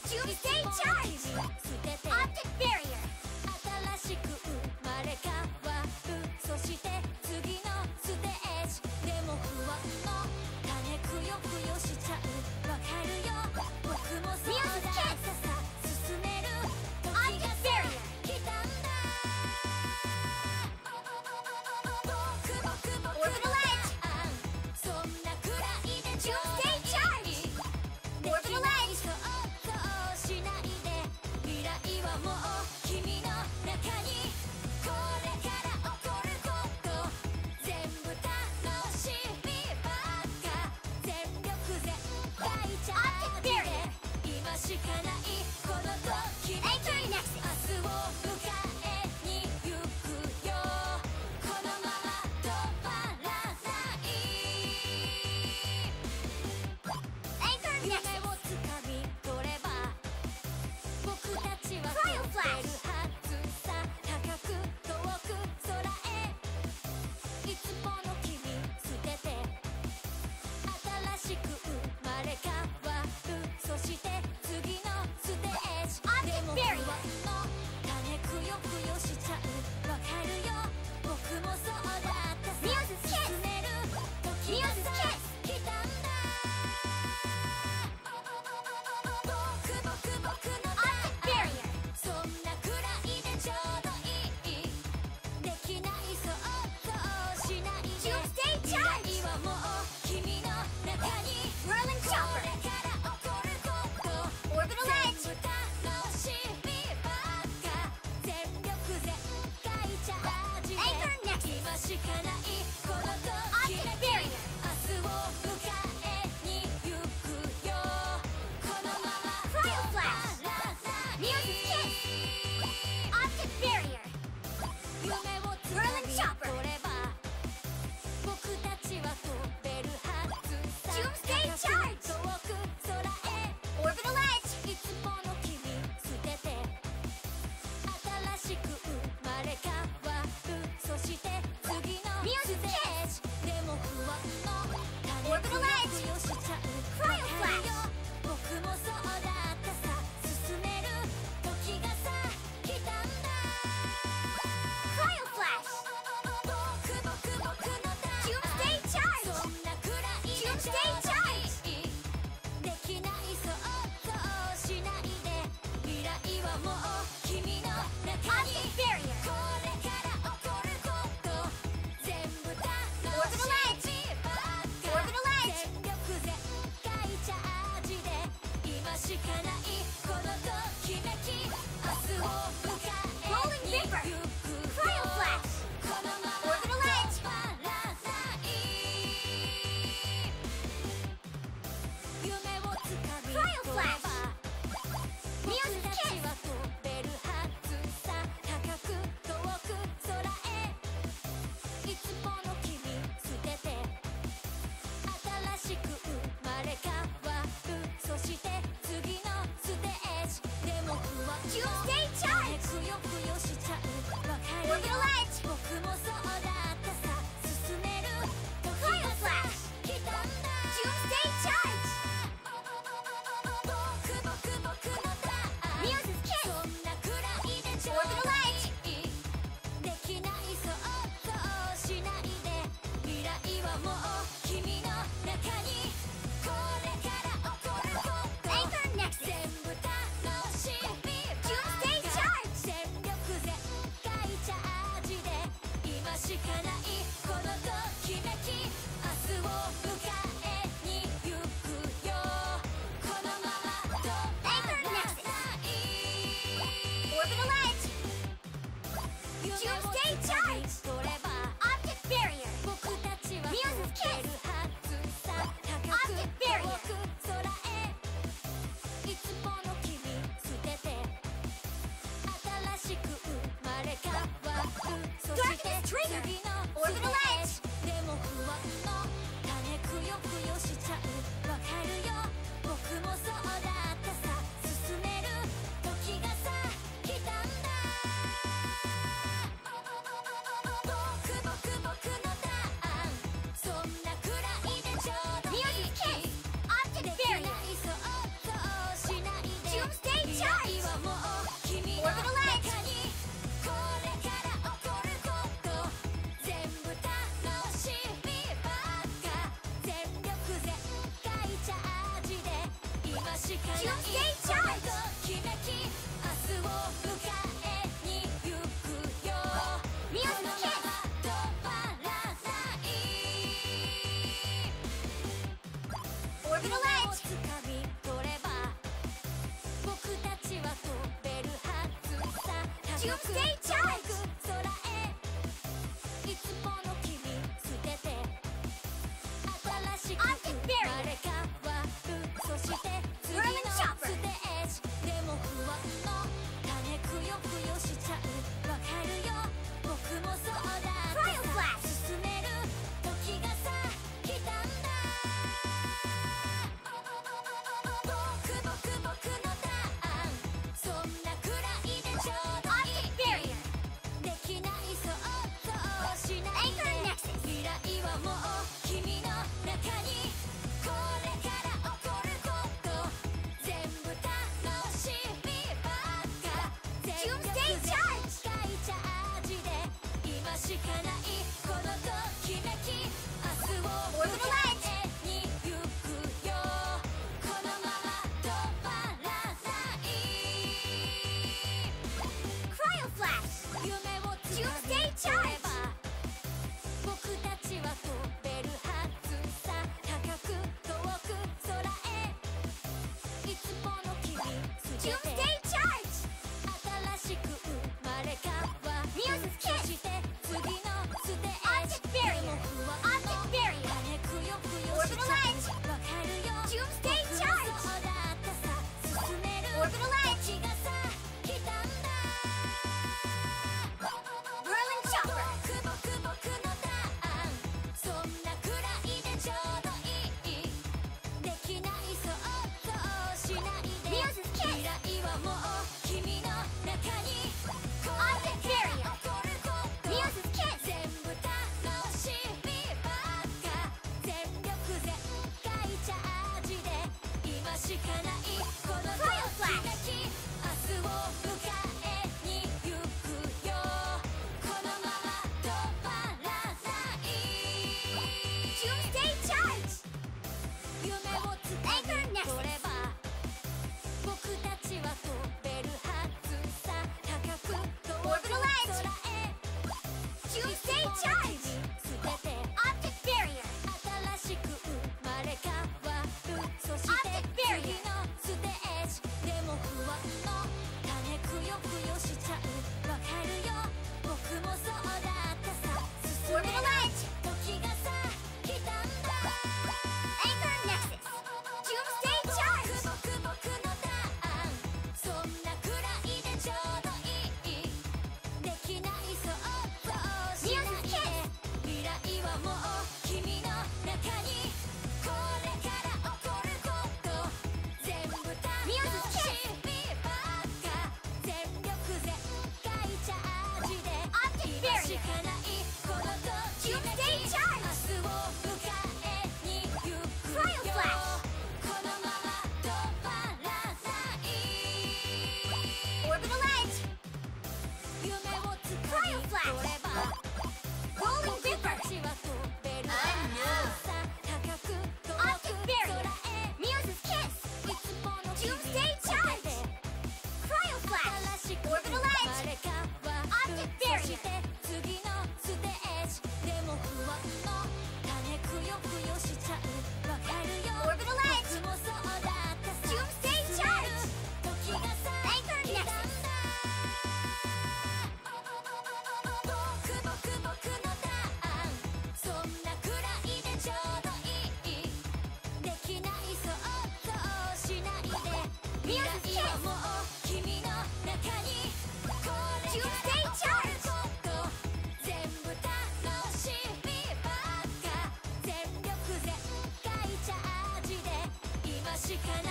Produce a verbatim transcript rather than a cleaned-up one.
Doomsday Charge! Optic Barrier! 新しく生まれ変わる。そして次のステージでも不安の種くよくよしちゃう。わかるよ、僕もそうだ。ささ進める時がさ来たんだ。僕僕僕 Orbital Edge! そんなくらいでちょうだ Doomsday い。 Charge! Orbital Edge! 想像しないで。未来はもう君の中に。これから起こること全部楽しみばっか。全力全開チャージで今しかないこのときめき。 Anchor Nexus! 明日を迎えに行くよ。このまま止まらない。 Anchor 夢 Nexus! をつかみ取れば僕たちは Cryo 飛べる Flash! はずさ。高く遠く空へいつもの君捨てて新しく生まれ変わる。そして次のステージ Optic でも不 Barrier! 安の種くよくよしちゃう。わかるよ、僕もそうだったさ。 Muse's Kiss! 進める時が Muse's さ Kiss! 来たんだ。僕僕僕の Optic Barrier! そんなくらいでちょうどいい。できない想像しないで。 Doomsday 未 Charge! 来はもう君の中に。 Whirling こ Chopper! れから起こること Orbital 全 Edge! 部楽しみばっか。全力全開チャージで Anchor Nexus! 今しかないこのときめ Optic き。 Barrier! 明日を迎えに行くよ。このまま Cryo 止ま Flash! らない。 Muse's Kiss! Optic Barrier! 夢をつか Whirling み Chopper! 取れば僕たちは飛べるはずさ。 Doomsday 高 Charge! く遠く空へ Orbital Edge! いつもの君捨てて新しく生まれ変わる。そして次のステージでも不安の種 Orbital くよ Edge! くよしちゃう。 Cryo わかるよ、 Flash! 僕もそうだったさ。進める時がさ来たんだ。 Cryo Flash! 僕僕僕のターン Doomsday Charge! そんなくらいでちょう Doomsday ど Charge! いい。できない想像しないで。未来はもう君の中に。 Optic Barrier! これから起こること全部楽 Orbital しみばっ Orbital か。 Edge! 全力全開チャージで今しかないこのときめき。明日を迎え Rolling に行 Vapor! くよ。 Cryo Flash! このまま Orbital 止 Edge! まらない。夢をつかみ Cryo 取れ Flash! ば Muse's 僕たち Kiss! は飛べるはずさ。高く遠く空へいつもの君捨てて新しく生まれ変わる。そして次のステージでも不安の Doomsday Charge! くよくよしちゃう。わかるよ、 Orbital Edge! 僕もそうだったさ。進める時が Cryo さ Flash! 来たんだ。 Doomsday Charge! 僕僕僕のターン Muse's Kiss! そんなくらいでちょう Orbital どいい。できない想像しないで。未来はもう君の中に。これから起こること Anchor Nexus! 全部楽しみばっ Doomsday か。 Charge! 全力全開チャージで今しかないこのときめき。明日を迎えに行くよ。このまま止まら Anchor な Nexus! い。 Orbital Edge! 夢を Doomsday つか Charge! み取れば Optic Barrier! 僕たちは Muse's 飛べるはずさ。高く Optic 遠 Barrier! く空へいつもの君捨てて新しく生まれ変わる。そして Darkness 次 Trigger! のス Orbital テージでも不安の種くよくよしちゃう。わかるよ、僕もそうだったさ。進める時がさ来たんだ。僕僕僕のターンそんなくらいでちょうどいい。 Muse's Kiss! Optic でき Barrier! ない想像しないで。 Doomsday ないこのときめき明日を迎えに行くよこのまま止まらないオービタルエッジ掴み取れば僕たちは飛べるはずさ高く Doomsday Charge 空へいつもの君捨てて新しく Optic 生 Barrier まれ変わるそして次の Whirling ス Chopper テージでも不安の種くよくよしちゃうわかるよ僕もそうだって Cryo さ Flash 進める時がさ来たんだ僕僕僕のターンそんなくらいでちょうどい Optic い Barrier できない想像しないで Anchor Nexus 未来はもう君の中にこれから起こること全部楽しみばっか全力 Doomsday 全 Charge 開チャージで今しかないこのときめき明日を Orbital 迎えに行くよこのまま止まらない Cryo Flash 夢をつかみ Doomsday 取れ Charge ば僕たちは飛べるはずさ高く遠く空へいつもの君捨てて Doomsday Charge 新しく生まれ変わる Music そ Kiss して次のステージ Optic で Barrier も不安 Optic の Barrier 種くよくよし Orbital ちゃ Edge うわかるよ Doomsday 僕も Charge そうだってさ進める Orbital Edge 時がさ来たんだ Whirling Chopper 僕僕僕のターンそんなくらいでちょうどいいできない想像しないで Music Kiss 未来はもう君の中にこれ Optic から Barrier 起こること Music Kiss 全部楽しみばっか全力全開チャージで今しかないこのと Cryo きめき明日を迎えに行くよこのまま止まらない Doomsday Charge 夢をつか Anchor み Nexus 取れば僕たちは飛べるはずさ高く遠く Orbital Edge 空へ Doomsday Charge 捨てて Optic Barrier 新しく生まれ変わるそして Optic 次 Barrier のステージでも不安の種くよくよしちゃうわかるよ僕もそうだってさ進め Orbital る Edge 時がさ来たんだ Anchor Nexus Doomsday Charge 僕僕のターンそんなくらいでちょうどいいできない想像しないで Music Kiss 未来はもう君の中にこれから起こること全部楽 Music しみばっか全力全開チャージで Optic 今 Barrier しかないこのときめ Doomsday き Charge 明日を迎えに行くよ Cryo Flash このまま止まらない Orbital Edge 夢をつかみ Cryo Flash 取れば Rolling 僕 Reaper たちは飛べる I know さ高く遠 Optic く Barrier 空へ Music Kiss いつもの君 Doomsday 捨て Charge て Cryo Flash 新しく Orbital 生 Edge まれ変わる Optic そ Barrier して次のステージでも不安の種くよくよしちゃうわかるよ Orbital Edge 僕もそうだってさ Doomsday 進める Charge 時がさ Anchor 来たん Nexus だ僕僕僕のターンそんなくらいでちょうどいいできない想像しないで未来はもう君の中にこれから起こること全部楽しみばっか全力全開チャージで今しかない